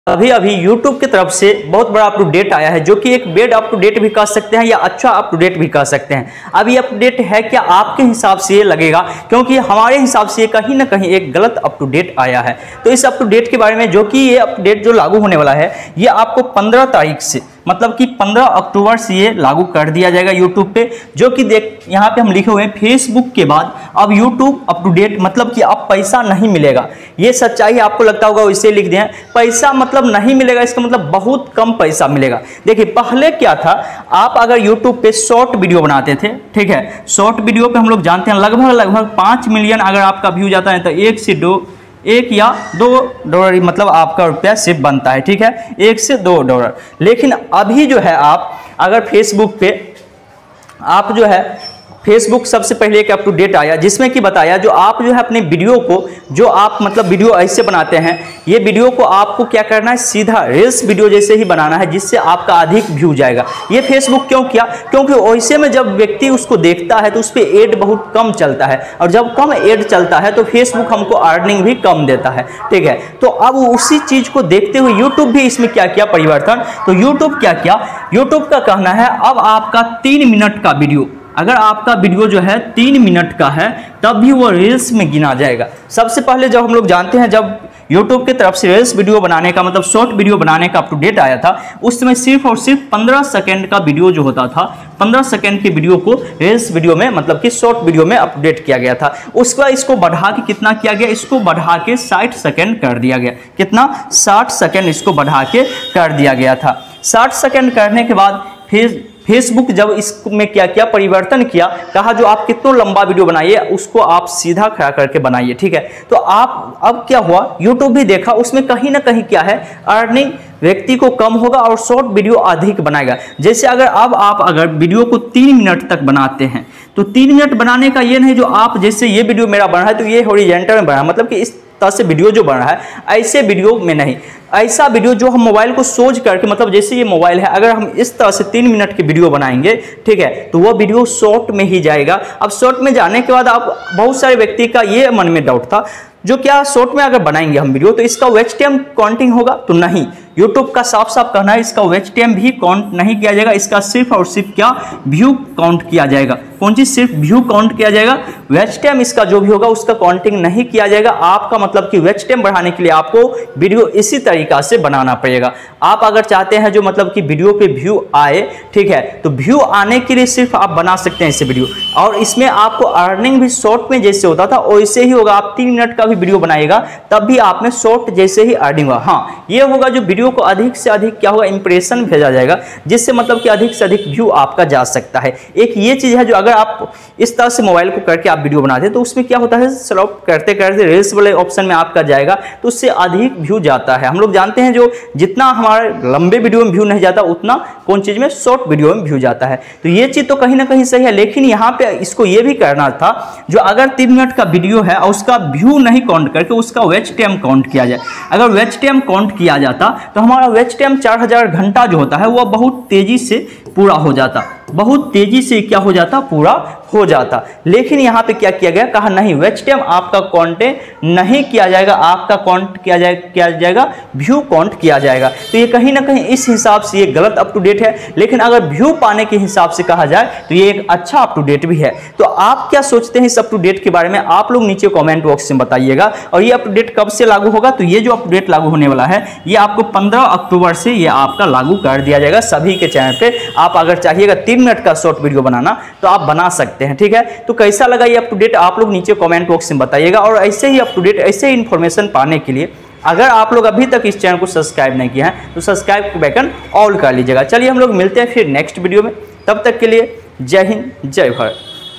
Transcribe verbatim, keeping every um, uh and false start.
अभी अभी YouTube की तरफ से बहुत बड़ा अपडेट आया है, जो कि एक बेड अपडेट भी कह सकते हैं या अच्छा अपडेट भी कह सकते हैं। अब ये अपडेट है क्या आपके हिसाब से ये लगेगा, क्योंकि हमारे हिसाब से ये कहीं ना कहीं एक गलत अपडेट आया है। तो इस अपडेट के बारे में, जो कि ये अपडेट जो लागू होने वाला है, ये आपको पंद्रह तारीख से, मतलब कि पंद्रह अक्टूबर से ये लागू कर दिया जाएगा यूट्यूब पे। जो कि देख यहाँ पे हम लिखे हुए हैं, फेसबुक के बाद अब यूट्यूब अपडेट, मतलब कि अब पैसा नहीं मिलेगा। ये सच्चाई आपको लगता होगा, इसे लिख दिया पैसा मतलब नहीं मिलेगा, इसका मतलब बहुत कम पैसा मिलेगा। देखिए पहले क्या था, आप अगर यूट्यूब पे शॉर्ट वीडियो बनाते थे, ठीक है, शॉर्ट वीडियो पे हम लोग जानते हैं लगभग लगभग पाँच मिलियन अगर आपका व्यू जाता है तो एक से दो एक या दो डॉलर मतलब आपका रुपया सिर्फ बनता है, ठीक है, एक से दो डॉलर। लेकिन अभी जो है आप अगर फेसबुक पे आप जो है फेसबुक सबसे पहले एक अप टू डेट आया, जिसमें कि बताया जो आप जो है अपने वीडियो को, जो आप मतलब वीडियो ऐसे बनाते हैं, ये वीडियो को आपको क्या करना है, सीधा रील्स वीडियो जैसे ही बनाना है, जिससे आपका अधिक व्यू जाएगा। ये फेसबुक क्यों किया, क्योंकि वैसे में जब व्यक्ति उसको देखता है तो उस पर एड बहुत कम चलता है, और जब कम एड चलता है तो फेसबुक हमको अर्निंग भी कम देता है, ठीक है। तो अब उसी चीज को देखते हुए यूट्यूब भी इसमें क्या किया परिवर्तन, तो यूट्यूब क्या किया, यूट्यूब का कहना है अब आपका तीन मिनट का वीडियो, अगर आपका वीडियो जो है तीन मिनट का है तब भी वो रील्स में गिना जाएगा। सबसे पहले जब हम लोग जानते हैं, जब यूट्यूब की तरफ से रील्स वीडियो बनाने का मतलब शॉर्ट वीडियो बनाने का अप टू डेट आया था, उस समय सिर्फ और सिर्फ पंद्रह सेकंड का वीडियो जो होता था, पंद्रह सेकंड के वीडियो को रील्स वीडियो में मतलब कि शॉर्ट वीडियो में अपडेट किया गया था। उसके बाद इसको बढ़ा के कितना किया गया, इसको बढ़ा के साठ सेकंड कर दिया गया। कितना, साठ सेकंड इसको बढ़ा के कर दिया गया था। साठ सेकंड करने के बाद फिर फेसबुक जब इसमें क्या किया, परिवर्तन किया, कहा जो आप कितना लंबा वीडियो बनाइए उसको आप सीधा खड़ा करके बनाइए, ठीक है। तो आप अब क्या हुआ, यूट्यूब भी देखा, उसमें कहीं ना कहीं क्या है, अर्निंग व्यक्ति को कम होगा और शॉर्ट वीडियो अधिक बनाएगा। जैसे अगर अब आप अगर वीडियो को तीन मिनट तक बनाते हैं, तो तीन मिनट बनाने का ये नहीं जो आप जैसे ये वीडियो मेरा बन रहा है तो ये हॉरिजॉन्टल में बन रहा है, मतलब कि इस तरह से वीडियो जो बन रहा है, ऐसे वीडियो में नहीं। ऐसा वीडियो जो हम मोबाइल को सोच करके, मतलब जैसे ये मोबाइल है, अगर हम इस तरह से तीन मिनट की वीडियो बनाएंगे, ठीक है, तो वो वीडियो शॉर्ट में ही जाएगा। अब शॉर्ट में जाने के बाद आप, बहुत सारे व्यक्ति का ये मन में डाउट था, जो क्या शॉर्ट में अगर बनाएंगे हम वीडियो तो इसका एच टी एम काउंटिंग होगा, तो नहीं। यूट्यूब का साफ साफ कहना है इसका एच टी एम भी काउंट नहीं किया जाएगा, इसका सिर्फ और सिर्फ क्या, व्यू काउंट किया जाएगा। कौन चीज, सिर्फ व्यू काउंट किया जाएगा। एच टी एम इसका जो भी होगा उसका काउंटिंग नहीं किया जाएगा। आपका मतलब कि एच टी एम बढ़ाने के लिए आपको वीडियो इसी तरीका से बनाना पड़ेगा। आप अगर चाहते हैं जो मतलब कि वीडियो पे व्यू आए, ठीक है, तो व्यू आने के लिए सिर्फ आप बना सकते हैं इसे वीडियो, और इसमें आपको अर्निंग भी शॉर्ट में जैसे होता था वैसे ही होगा। आप तीन मिनट का भी वीडियो बनाएगा तब भी आप में शॉर्ट जैसे ही अर्निंग होगा। हाँ, ये होगा जो वीडियो को अधिक से अधिक क्या होगा, इंप्रेशन भेजा जाएगा, जिससे मतलब कि अधिक से अधिक व्यू आपका जा सकता है। एक ये चीज है जो अगर आप इस तरह से मोबाइल को करके आप वीडियो बनाते हैं तो उसमें क्या होता है, स्लॉप करते करते रील्स वाले ऑप्शन में आपका जाएगा तो उससे अधिक व्यू जाता है। हम लोग जानते हैं जो जितना हमारे लंबे वीडियो में व्यू नहीं जाता उतना कौन चीज में, शॉर्ट वीडियो में व्यू जाता है। तो ये चीज तो कहीं ना कहीं सही है, लेकिन यहाँ पे इसको ये भी करना था जो अगर तीन मिनट का वीडियो है और उसका व्यू नहीं काउंट करके उसका एच टी एम काउंट किया जाए। अगर एच टी एम काउंट किया जाता तो हमारा एच टी एम चार हजार घंटा जो होता है वह बहुत तेजी से पूरा हो जाता, बहुत तेजी से क्या हो जाता, पूरा हो जाता। लेकिन यहाँ पे क्या किया गया, कहा नहीं, एच टी एम आपका काउंट नहीं किया जाएगा, आपका काउंट किया जाएगा, किया जाएगा व्यू काउंट किया जाएगा। तो ये कहीं ना कहीं इस हिसाब से ये गलत अप टू डेट है, लेकिन अगर व्यू पाने के हिसाब से कहा जाए तो ये एक अच्छा अप टू डेट भी है। तो आप क्या सोचते हैं इस अप टू डेट के बारे में, आप लोग नीचे कॉमेंट बॉक्स में बताइएगा। और ये अप टू डेट कब से लागू होगा, तो ये जो अप टू डेट लागू होने वाला है ये आपको पंद्रह अक्टूबर से ये आपका लागू कर दिया जाएगा सभी के चैनल पे। आप अगर चाहिएगा तीन मिनट का शॉर्ट वीडियो बनाना तो आप बना सकते हैं, ठीक है। तो कैसा लगा ये अप टू डेट आप लोग नीचे कमेंट बॉक्स में बताइएगा। और ऐसे ही अप टू डेट, ऐसे ही इन्फॉर्मेशन पाने के लिए अगर आप लोग अभी तक इस चैनल को सब्सक्राइब नहीं किया है तो सब्सक्राइब का बटन ऑल कर लीजिएगा। चलिए हम लोग मिलते हैं फिर नेक्स्ट वीडियो में, तब तक के लिए जय हिंद, जय भारत।